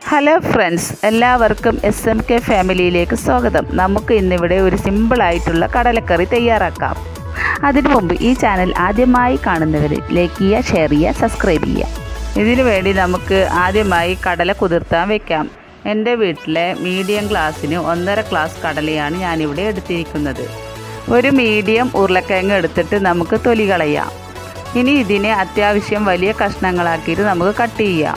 Hello friends, എല്ലാവർക്കും SMK ഫാമിലിയിലേക്ക് സ്വാഗതം. നമുക്ക് ഇന്നിവിടെ ഒരു സിമ്പിളായിട്ടുള്ള കടലക്കറി തയ്യാറാക്കാം. അതിനു മുമ്പ് ഈ ചാനൽ ആദ്യമായി കാണുന്നവർ ലൈക്ക് ചെയ്യുക, ഷെയർ ചെയ്യുക, സബ്സ്ക്രൈബ് ചെയ്യുക. ഇതിനു വേണ്ടി നമുക്ക് ആദ്യമായി കടല കുതിർത്താൻ വെക്കാം. എൻ്റെ വീട്ടിലെ മീഡിയം ഗ്ലാസ്സിന് 1.5 ഗ്ലാസ് കടലയാണ് ഞാനിവിടെ എടുത്തിരിക്കുന്നത്. ഒരു മീഡിയം ഉരുളക്കിഴങ്ങ് എടുത്തിട്ട് നമുക്ക് തൊലി കളയാം. ഇനി ഇതിനെ അത്യാവശ്യം വലിയ കഷ്ണങ്ങളാക്കിയിട്ട് നമുക്ക് കട്ട് ചെയ്യാം.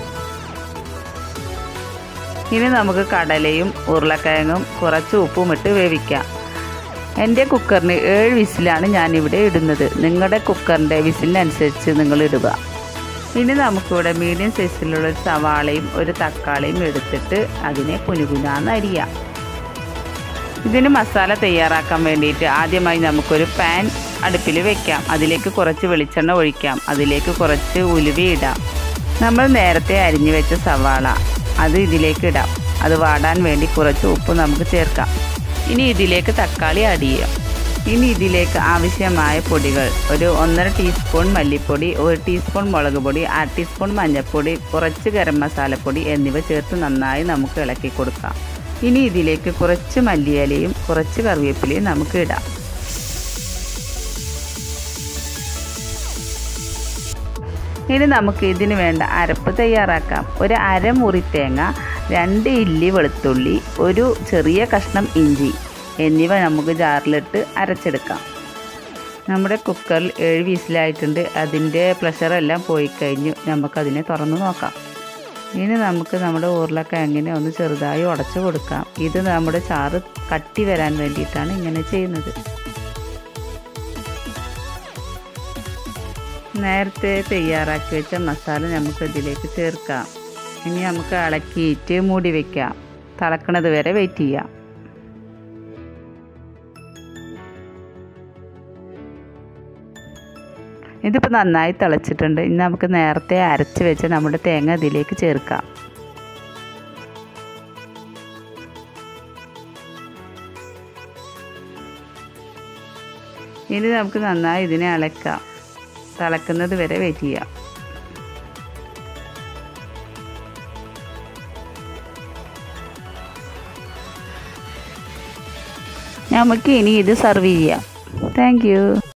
ഇനി നമുക്ക് കടലയും ഉരുളക്കിഴങ്ങും കുറച്ച് ഉപ്പും ഇട്ട് വേവിക്കാം. എൻ്റെ കുക്കറിന് 7 വിസിലാണ് ഞാനിവിടെ ഇടുന്നത്. നിങ്ങളുടെ കുക്കറിൻ്റെ വിസിലിനനുസരിച്ച് നിങ്ങൾ ഇടുക. ഇനി നമുക്കിവിടെ മീഡിയം സൈസിലുള്ള ഒരു സവാളയും ഒരു തക്കാളിയും എടുത്തിട്ട് അതിനെ കുനുകുനാന്ന് അരിയാം. ഇതിന് മസാല തയ്യാറാക്കാൻ വേണ്ടിയിട്ട് ആദ്യമായി നമുക്കൊരു പാൻ അടുപ്പിൽ വെക്കാം. അതിലേക്ക് കുറച്ച് വെളിച്ചെണ്ണ ഒഴിക്കാം. അതിലേക്ക് കുറച്ച് ഉലുവ ഇടാം. നമ്മൾ നേരത്തെ അരിഞ്ഞു വെച്ച സവാള അത് ഇതിലേക്ക് ഇടാം. അത് വാടാൻ വേണ്ടി കുറച്ച് ഉപ്പ് നമുക്ക് ചേർക്കാം. ഇനി ഇതിലേക്ക് തക്കാളി ആഡ് ചെയ്യാം. ഇനി ഇതിലേക്ക് ആവശ്യമായ പൊടികൾ ഒരു 1.5 ടീസ്പൂൺ മല്ലിപ്പൊടി, 1 ടീസ്പൂൺ മുളക് പൊടി, 1/2 ടീസ്പൂൺ മഞ്ഞൾപ്പൊടി, കുറച്ച് ഗരം മസാലപ്പൊടി എന്നിവ ചേർത്ത് നന്നായി നമുക്ക് ഇളക്കി കൊടുക്കാം. ഇനി ഇതിലേക്ക് കുറച്ച് മല്ലിയിലയും കുറച്ച് കറിവേപ്പിലയും നമുക്ക് ഇടാം. ഇനി നമുക്ക് ഇതിന് വേണ്ട അരപ്പ് തയ്യാറാക്കാം. ഒരു അരമുറി തേങ്ങ, 2 ഇല്ലി വെളുത്തുള്ളി, ഒരു ചെറിയ കഷ്ണം ഇഞ്ചി എന്നിവ നമുക്ക് ജാറിലിട്ട് അരച്ചെടുക്കാം. നമ്മുടെ കുക്കറിൽ 7 വിസിലായിട്ടുണ്ട്. അതിൻ്റെ പ്രഷറെല്ലാം പോയി കഴിഞ്ഞു. നമുക്കതിനെ തുറന്ന് നോക്കാം. ഇനി നമുക്ക് നമ്മുടെ ഉരുളക്കിഴങ്ങിനെ ഒന്ന് ചെറുതായി ഉടച്ചു കൊടുക്കാം. ഇത് നമ്മുടെ ചാറ് കട്ടി വരാൻ വേണ്ടിയിട്ടാണ് ഇങ്ങനെ ചെയ്യുന്നത്. നേരത്തെ തയ്യാറാക്കി വെച്ച മസാല നമുക്ക് ഇതിലേക്ക് ചേർക്കാം. ഇനി നമുക്ക് ഇളക്കിയിട്ട് മൂടി വയ്ക്കാം. തിളക്കണത് വരെ വെയിറ്റ് ചെയ്യാം. ഇതിപ്പോൾ നന്നായി തിളച്ചിട്ടുണ്ട്. ഇനി നമുക്ക് നേരത്തെ അരച്ച് വെച്ച നമ്മുടെ തേങ്ങ ഇതിലേക്ക് ചേർക്കാം. ഇനി നമുക്ക് നന്നായി ഇതിനെ ഇളക്കാം. തിളക്കുന്നത് വരെ വെയിറ്റ് ചെയ്യാം. നമുക്ക് ഇനി ഇത് സെർവ് ചെയ്യാം. Thank U.